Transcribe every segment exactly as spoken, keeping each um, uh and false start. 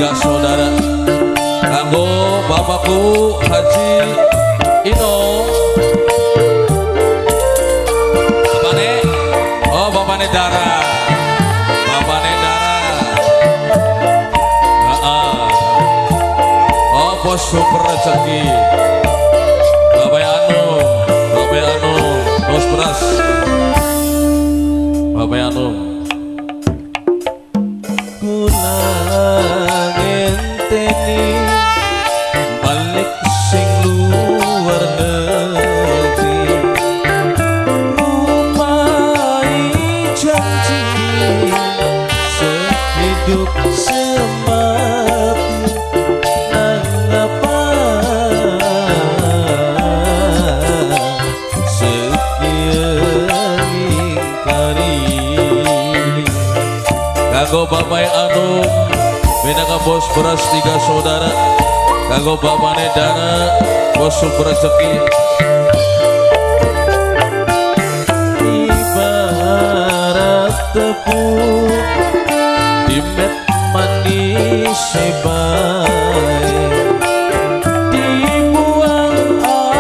tiga saudara kanggo bapakku Haji Ino. Bapakne, oh bapakne Dara, bapakne Dara. Nah, oh bos super rezeki. Bapak Anu, Bapak Anu, bos beras. Bapak Anu. Kula ngenteni balik sing luar negeri, rumai janji sehidup semati, nangapa sekian ingkari. Kanggo Bapak Anu Benaka bos beras tiga saudara kanggo bapakne Dana bos super rezeki. Ibarat tepung dimet manis sebaik, dibuang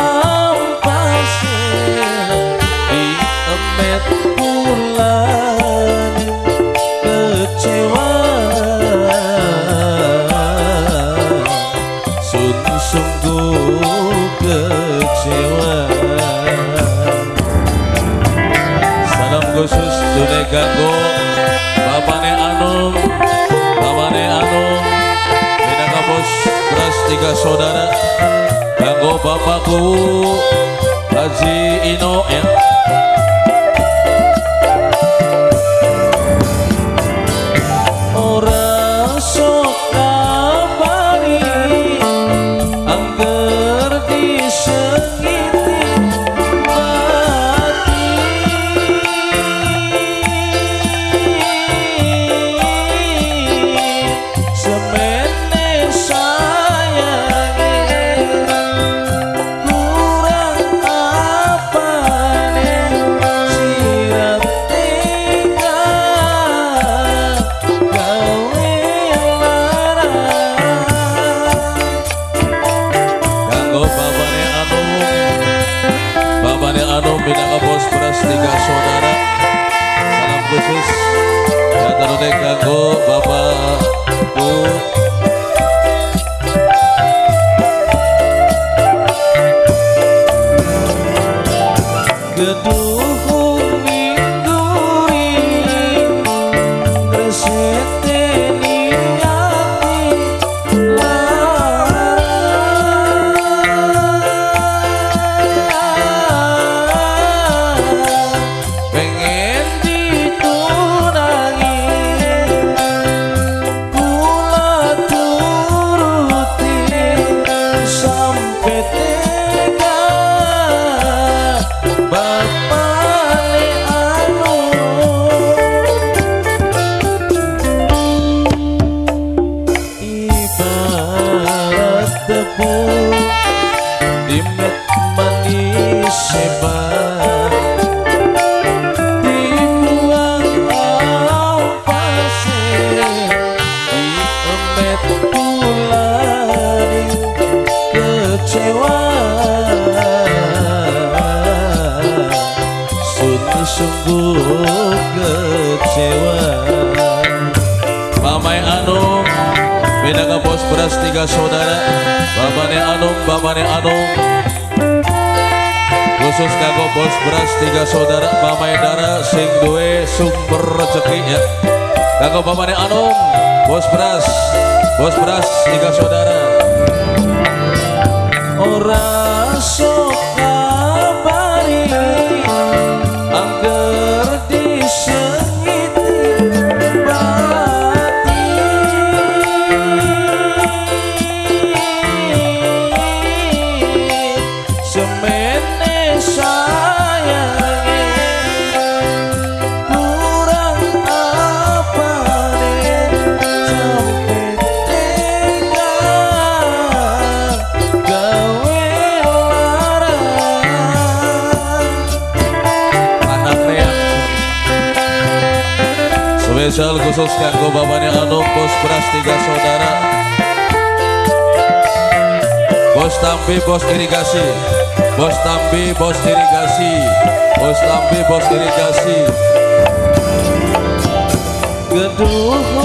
ampasnya diemet bulan kecewa. Sungguh kecewa. Salam khusus dune kanggo bapakne Anum, bapakne Anum Benaka bos beras tiga saudara kanggo bapakku Haji Ino ya. Ora sok kabari angger disengiti mati, semene sayange kurang apane sirat tega gawe larang. Kanggo bapakne Anum, bapakne Anum Benaka bos beras tiga saudara salam khusus ya terune kanggo bapakku Geduhung mingguri reseteni ati larang, pengen ditunangi kula turuti sampai tega. Bapakne Anu ibarat tepung dimet manis sebar, dibuang ampasnya diemet bulan kecewa. Sungguh kecewa. Mamai Anum Benaka bos beras tiga saudara bapakne Anum, bapakne Anum khusus kanggo bos beras tiga saudara Mamai Dara sing duwe sumber rezeki ya. Kanggo bapakne Anum bos beras, bos beras tiga saudara. Ora sok kabari angger disengiti mati, semene sayange kurang apane sampai tega gawe larang. Spesial khusus kanggo bapaknya Anung bos beras tiga saudara. Bos Tambi bos irigasi. Bos Tambi bos irigasi. Bos Tambi bos irigasi. Geduh